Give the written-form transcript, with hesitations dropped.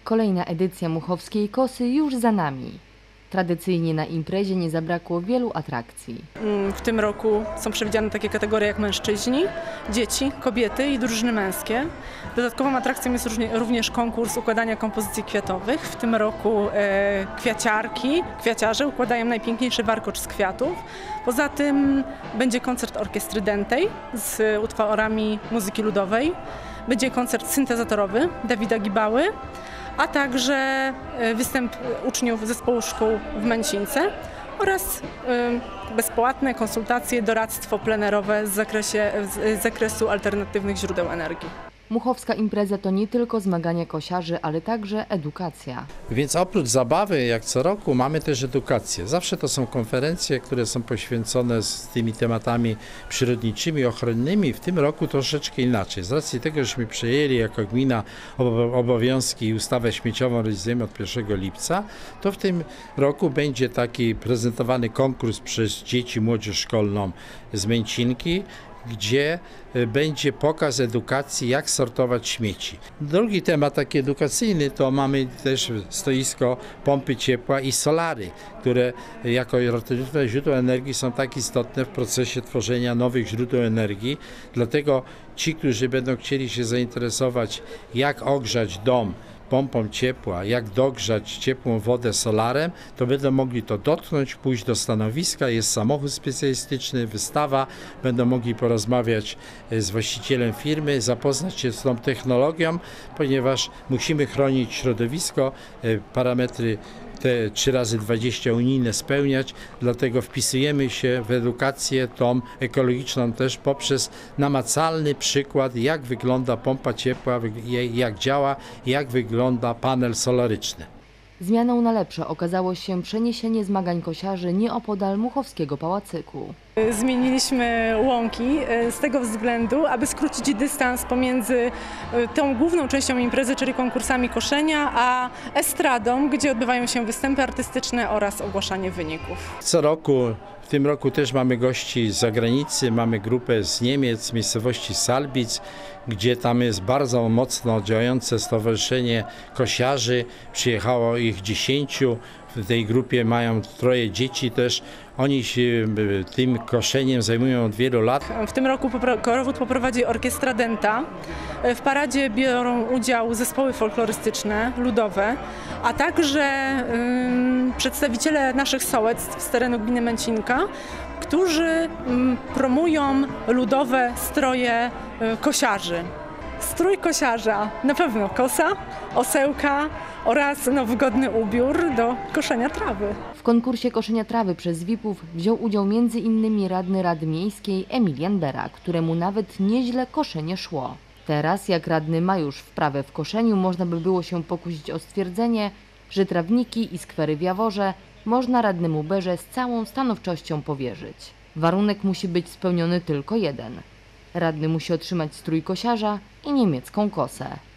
Kolejna edycja Muchowskiej Kosy już za nami. Tradycyjnie na imprezie nie zabrakło wielu atrakcji. W tym roku są przewidziane takie kategorie jak mężczyźni, dzieci, kobiety i drużyny męskie. Dodatkową atrakcją jest również konkurs układania kompozycji kwiatowych. W tym roku kwiaciarze układają najpiękniejszy warkocz z kwiatów. Poza tym będzie koncert orkiestry dętej z utworami muzyki ludowej. Będzie koncert syntezatorowy Dawida Gibały, a także występ uczniów zespołu szkół w Męcince oraz bezpłatne konsultacje, doradztwo plenerowe z zakresu alternatywnych źródeł energii. Muchowska impreza to nie tylko zmagania kosiarzy, ale także edukacja. Więc oprócz zabawy, jak co roku, mamy też edukację. Zawsze to są konferencje, które są poświęcone z tymi tematami przyrodniczymi, ochronnymi. W tym roku troszeczkę inaczej. Z racji tego, żeśmy przejęli jako gmina obowiązki i ustawę śmieciową realizujemy od 1 lipca, to w tym roku będzie taki prezentowany konkurs przez dzieci, młodzież szkolną z Męcinki, gdzie będzie pokaz edukacji, jak sortować śmieci. Drugi temat taki edukacyjny to mamy też stoisko pompy ciepła i solary, które jako alternatywne źródła energii są tak istotne w procesie tworzenia nowych źródeł energii. Dlatego ci, którzy będą chcieli się zainteresować, jak ogrzać dom pompą ciepła, jak dogrzać ciepłą wodę solarem, to będą mogli to dotknąć, pójść do stanowiska, jest samochód specjalistyczny, wystawa, będą mogli porozmawiać z właścicielem firmy, zapoznać się z tą technologią, ponieważ musimy chronić środowisko, parametry te 3x20 unijne spełniać, dlatego wpisujemy się w edukację tą ekologiczną też poprzez namacalny przykład, jak wygląda pompa ciepła, jak działa, jak wygląda panel solaryczny. Zmianą na lepsze okazało się przeniesienie zmagań kosiarzy nieopodal Muchowskiego Pałacyku. Zmieniliśmy łąki z tego względu, aby skrócić dystans pomiędzy tą główną częścią imprezy, czyli konkursami koszenia, a estradą, gdzie odbywają się występy artystyczne oraz ogłaszanie wyników. Co roku, w tym roku też mamy gości z zagranicy, mamy grupę z Niemiec, z miejscowości Salbic, gdzie tam jest bardzo mocno działające stowarzyszenie kosiarzy. Przyjechało ich 10. W tej grupie mają 3 dzieci też. Oni się tym koszeniem zajmują od wielu lat. W tym roku korowód poprowadzi orkiestra dęta. W paradzie biorą udział zespoły folklorystyczne, ludowe, a także przedstawiciele naszych sołectw z terenu gminy Męcinka, którzy promują ludowe stroje kosiarzy. Strój kosiarza, na pewno kosa, osełka oraz wygodny ubiór do koszenia trawy. W konkursie koszenia trawy przez VIP-ów wziął udział m.in. radny Rady Miejskiej Emilian Bera, któremu nawet nieźle koszenie szło. Teraz, jak radny ma już wprawę w koszeniu, można by było się pokusić o stwierdzenie, że trawniki i skwery w Jaworze można radnemu Berze z całą stanowczością powierzyć. Warunek musi być spełniony tylko jeden. Radny musi otrzymać strój kosiarza i niemiecką kosę.